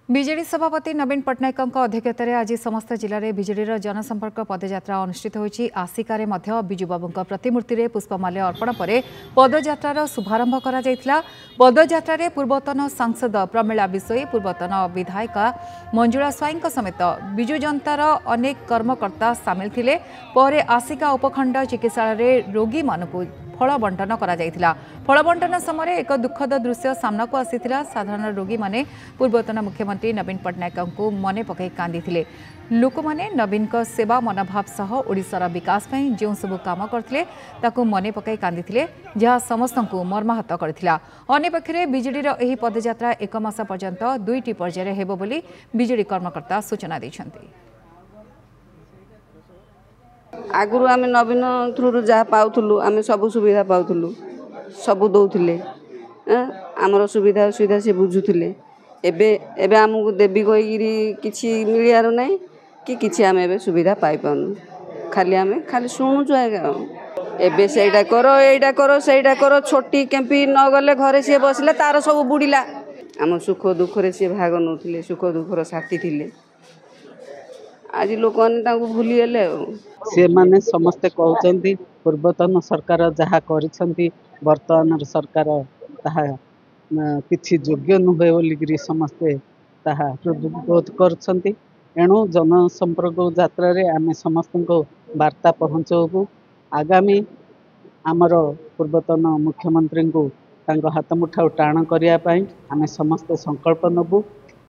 विजेडी सभापति नवीन पट्टनायक अध्यक्षतार आज समस्त जिले में विजेडी जनसंपर्क पदयात्रा अनुष्ठित होती। आसिकार विजु बाबू प्रतिमूर्ति में पुष्पमाल्य अर्पण पर पदयात्रार शुभारंभ कर पदयात्रा पूर्वतन सांसद प्रमिला बिशोई, पूर्वतन विधायिका मंजुला स्वाई समेत विजु जनतार अनेक कर्मकर्ता सामिल थे। पर आसिका उपखंड चिकित्सालय रोगी मानू फल बंटन करा। फल बंटन समय एक दुखद दृश्य सामना को आसीथिला। साधारण रोगी माने पूर्वतन मुख्यमंत्री नवीन पट्टनायक को मने पकई कांदी। लोक माने नवीन का सेवा मनोभाव सह ओडिशार विकास पई जो सब काम करथिले ताकू मने पकई कांदी, जहाँ समस्त को मर्माहत करथिला। अन्य पक्षरे बीजेडी एही पदयात्रा एक मास पर्यंत 2टी पर्यायर हेबो बोली बीजेडी कर्मकर्ता सूचना दैछन्ति। आगु आम नवीन थ्रु जहाँ पाऊलु आम सब सुविधा पाऊलु, सब दौले आमर सुविधा सुविधा से बुझुले। एबे एबे आमको देवी कहीकि किसी मिलियार ना कि आम एबे सुविधा पाई पानु, खाली आम खाली शुणुचु। एबे सेटा करो एटा करो सेटा करो, छोटी केम्पी न गले घरे सी बसले तार सब बुड़ीला। आम सुख दुखरे सी भाग नौले, सुख दुखर साथी थिले। आज लोक भूलीगले। से माने समस्ते कहते पूर्वतन सरकार जहाँ करिसेंती वर्तमान सरकार ताहा किछि योग्य नुहे बोलिकी समस्ते ताहा विरोध करछंती। एणु जनसंपर्क यात्रा रे आमे समस्त को वार्ता पहुँचबू। आगामी आमर पूर्वतन मुख्यमंत्री को तांको हाथ मुठा टाण करिया पई आमे समस्ते संकल्प नबू।